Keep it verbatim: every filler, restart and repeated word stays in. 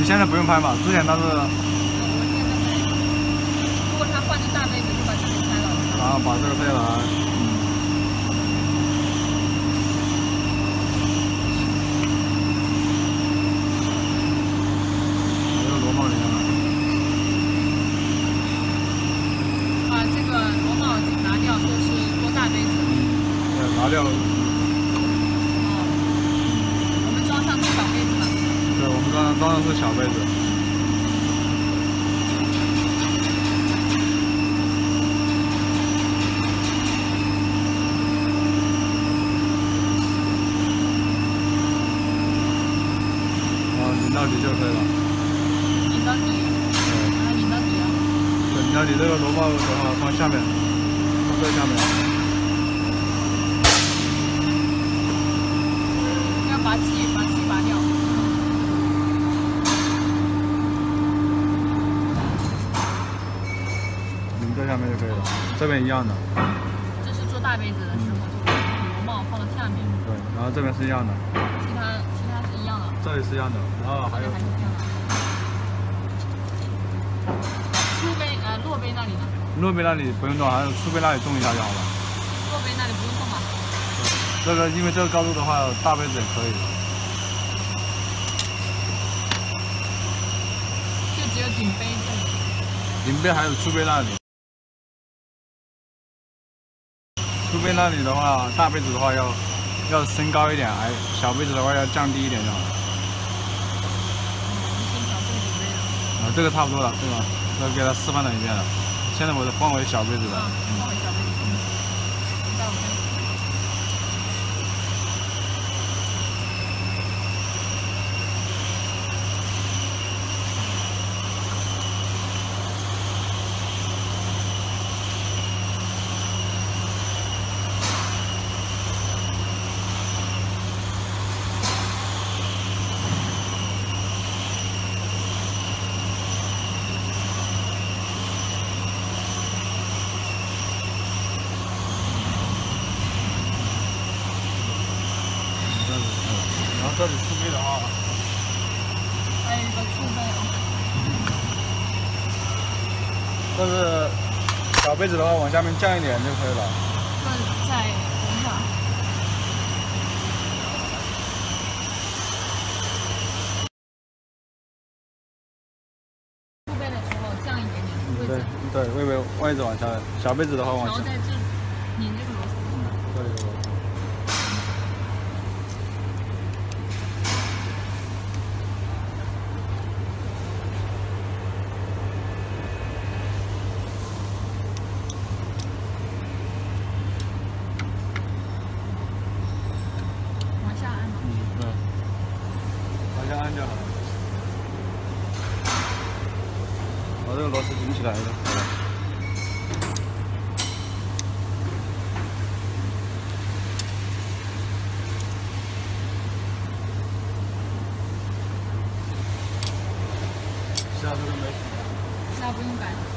你现在不用拍嘛？之前他是。 如果他换成大杯子，就把这里拆了。 然后把这个废了。这个螺帽里面了。 把这个螺帽拿掉，就是做大杯子。 对，拿掉。 小杯子嘛， 对，我们装的装的是小杯子。然后拧到底就可以了。 拧到底。对。把它拧到底啊。 对，拧到底这个螺帽的话放下面，放最下面。 拔气，把气拔掉。 拧这下面就可以了，这边一样的。 这是做大杯子的时候，就把螺帽放到下面。 对，然后这边是一样的。 其他其他是一样的。 这里是一样的，然后还有。 还是这样的。出杯呃落杯那里呢？ 落杯那里不用动，还有出杯那里动一下就好了。 落杯那里不用动吧？ 这个因为这个高度的话，大杯子也可以。 就只有顶杯这里。 顶杯还有出杯那里。出杯那里的话，大杯子的话要要升高一点，矮小杯子的话要降低一点就好了。啊，这个差不多了，对吧？这个给他示范了一遍了。现在我是换为小杯子的。 换为小杯子。嗯。带我看。 然后这里出杯的话， 还有一个出杯哦。 这是小杯子的话，往下面降一点就可以了。 这再等一下。出杯的时候降一点点位置。 对对，位位位置往下，小杯子的话往下。 然后在这拧这个螺丝。 这里有螺丝。 按就好了，把这个螺丝顶起来就好了。下这个没。 那不用改了。